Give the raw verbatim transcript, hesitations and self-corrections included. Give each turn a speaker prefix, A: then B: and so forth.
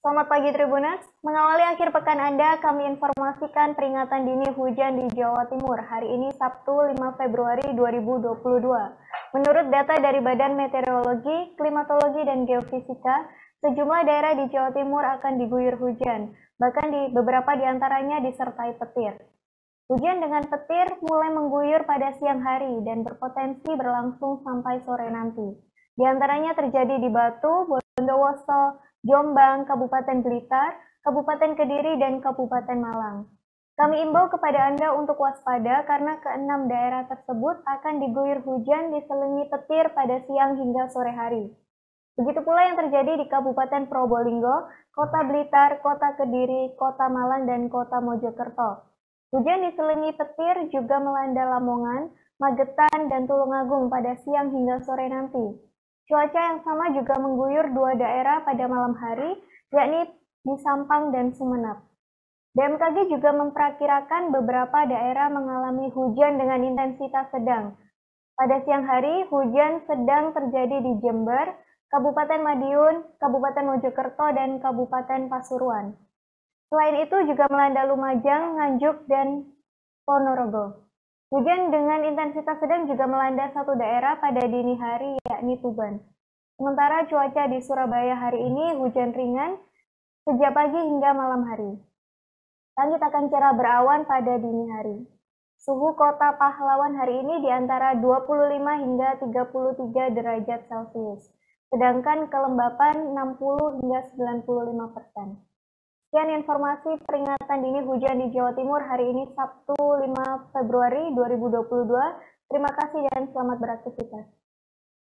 A: Selamat pagi Tribuners, mengawali akhir pekan Anda, kami informasikan peringatan dini hujan di Jawa Timur hari ini Sabtu lima Februari dua ribu dua puluh dua. Menurut data dari Badan Meteorologi, Klimatologi, dan Geofisika, sejumlah daerah di Jawa Timur akan diguyur hujan, bahkan di beberapa diantaranya disertai petir. Hujan dengan petir mulai mengguyur pada siang hari dan berpotensi berlangsung sampai sore nanti. Di antaranya terjadi di Batu, Bondowoso, Jombang, Kabupaten Blitar, Kabupaten Kediri, dan Kabupaten Malang. Kami imbau kepada Anda untuk waspada karena keenam daerah tersebut akan diguyur hujan diselingi petir pada siang hingga sore hari. Begitu pula yang terjadi di Kabupaten Probolinggo, Kota Blitar, Kota Kediri, Kota Malang, dan Kota Mojokerto. Hujan diselingi petir juga melanda Lamongan, Magetan, dan Tulungagung pada siang hingga sore nanti. Cuaca yang sama juga mengguyur dua daerah pada malam hari, yakni di Sampang dan Sumeneb. B M K G juga memperkirakan beberapa daerah mengalami hujan dengan intensitas sedang. Pada siang hari, hujan sedang terjadi di Jember, Kabupaten Madiun, Kabupaten Mojokerto, dan Kabupaten Pasuruan. Selain itu juga melanda Lumajang, Nganjuk, dan Ponorogo. Hujan dengan intensitas sedang juga melanda satu daerah pada dini hari, yakni Tuban. Sementara cuaca di Surabaya hari ini hujan ringan sejak pagi hingga malam hari. Langit akan cerah berawan pada dini hari. Suhu kota Pahlawan hari ini di antara dua puluh lima hingga tiga puluh tiga derajat Celcius, sedangkan kelembapan enam puluh hingga sembilan puluh lima persen. Sekian informasi peringatan dini hujan di Jawa Timur hari ini Sabtu lima Februari dua ribu dua puluh dua. Terima kasih dan selamat beraktivitas.